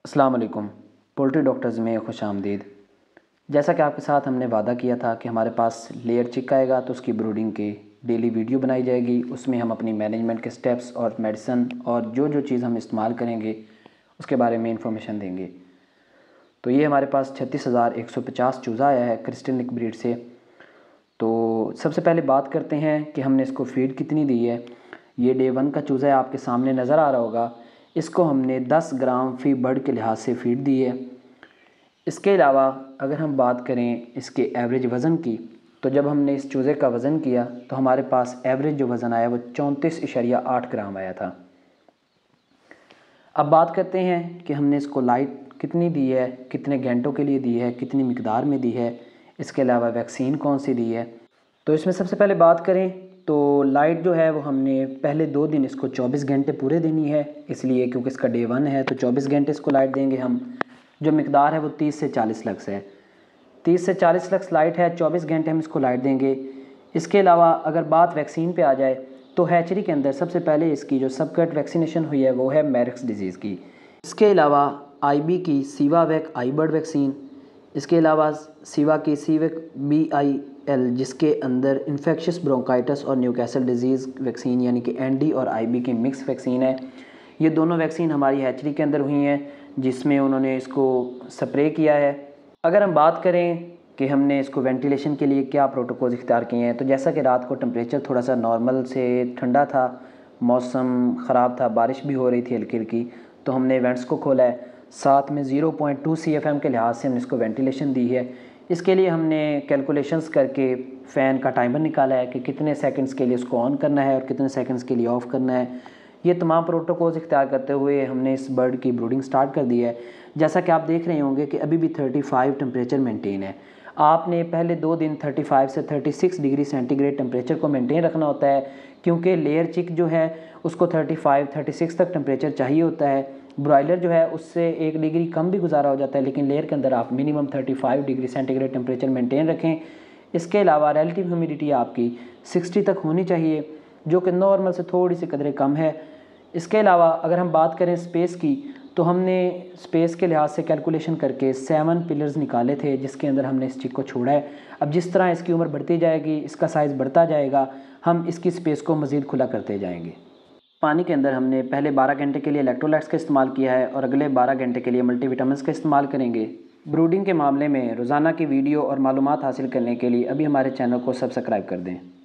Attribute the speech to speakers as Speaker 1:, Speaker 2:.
Speaker 1: अस्सलाम वालेकुम। Poultry doctors में खुश आमदीद। जैसा कि आपके साथ हमने वादा किया था कि हमारे पास लेयर चिक आएगा तो उसकी ब्रूडिंग की डेली वीडियो बनाई जाएगी। उसमें हम अपनी मैनेजमेंट के स्टेप्स और मेडिसन और जो जो चीज़ हम इस्तेमाल करेंगे उसके बारे में इंफॉर्मेशन देंगे। तो ये हमारे पास 36,150 चूज़ा आया है क्रिस्टल ब्रीड से। तो सबसे पहले बात करते हैं कि हमने इसको फीड कितनी दी है। ये डे 1 का चूज़ा है, आपके सामने नज़र आ रहा होगा। इसको हमने 10 ग्राम फी बर्ड के लिहाज से फीड दी है। इसके अलावा अगर हम बात करें इसके एवरेज वज़न की, तो जब हमने इस चूज़े का वज़न किया तो हमारे पास एवरेज जो वज़न आया वो 34.8 ग्राम आया था। अब बात करते हैं कि हमने इसको लाइट कितनी दी है, कितने घंटों के लिए दी है, कितनी मिकदार में दी है, इसके अलावा वैक्सीन कौन सी दी है। तो इसमें सबसे पहले बात करें तो लाइट जो है वो हमने पहले 2 दिन इसको 24 घंटे पूरे देनी है, इसलिए क्योंकि इसका डे 1 है तो 24 घंटे इसको लाइट देंगे हम। जो मिकदार है वो 30 से 40 लक्स है। 30 से 40 लक्स लाइट है, 24 घंटे हम इसको लाइट देंगे। इसके अलावा अगर बात वैक्सीन पे आ जाए तो हैचरी के अंदर सबसे पहले इसकी जो सबकट वैक्सीनेशन हुई है वो है मैरिक्स डिजीज़ की। इसके अलावा आईबी की सीवावैक आई बर्ड वैक्सीन, इसके अलावा सीवा की सीवेक BIL जिसके अंदर इन्फेक्शियस ब्रोंकाइटिस और न्यूकैसल डिजीज़ वैक्सीन यानी कि ND और IB की मिक्स वैक्सीन है। ये दोनों वैक्सीन हमारी हैचरी के अंदर हुई हैं जिसमें उन्होंने इसको स्प्रे किया है। अगर हम बात करें कि हमने इसको वेंटिलेशन के लिए क्या प्रोटोकॉल इख्तियार किए हैं, तो जैसा कि रात को टेम्परेचर थोड़ा सा नॉर्मल से ठंडा था, मौसम ख़राब था, बारिश भी हो रही थी हल्की हल्की, तो हमने वेंट्स को खोला है। साथ में 0.2 CFM के लिहाज से हमने इसको वेंटिलेशन दी है। इसके लिए हमने कैलकुलेशंस करके फ़ैन का टाइमर निकाला है कि कितने सेकंड्स के लिए इसको ऑन करना है और कितने सेकंड्स के लिए ऑफ़ करना है। ये तमाम प्रोटोकॉल्स इख्तियार करते हुए हमने इस बर्ड की ब्रूडिंग स्टार्ट कर दी है। जैसा कि आप देख रहे होंगे कि अभी भी 35 टेम्परेचर मेंटेन है। आपने पहले 2 दिन 35 से 36 डिग्री सेंटीग्रेड टेम्परेचर को मेंटेन रखना होता है, क्योंकि लेयर चिक जो है उसको 35-36 तक टेम्परेचर चाहिए होता है। ब्रॉयलर जो है उससे 1 डिग्री कम भी गुजारा हो जाता है, लेकिन लेयर के अंदर आप minimum 35 degree centigrade temperature maintain रखें। इसके अलावा रिलेटिव ह्यूमिडिटी आपकी 60 तक होनी चाहिए, जो कि नॉर्मल से थोड़ी सी कदरें कम है। इसके अलावा अगर हम बात करें स्पेस की, तो हमने स्पेस के लिहाज से कैलकुलेशन करके 7 पिलर्स निकाले थे जिसके अंदर हमने इस चिक को छोड़ा है। अब जिस तरह इसकी उम्र बढ़ती जाएगी, इसका साइज़ बढ़ता जाएगा, हम इसकी स्पेस को मज़ीद खुला करते जाएंगे। पानी के अंदर हमने पहले 12 घंटे के लिए इलेक्ट्रोलाइट्स का इस्तेमाल किया है और अगले 12 घंटे के लिए मल्टीविटामिन्स का इस्तेमाल करेंगे। ब्रूडिंग के मामले में रोज़ाना की वीडियो और मालूमात हासिल करने के लिए अभी हमारे चैनल को सब्सक्राइब कर दें।